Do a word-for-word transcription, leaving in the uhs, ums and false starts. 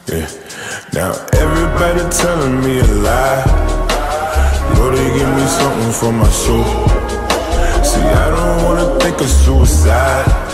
Yeah. Now everybody telling me a lie. Lord, they give me something for my soul. See, I don't wanna think of suicide.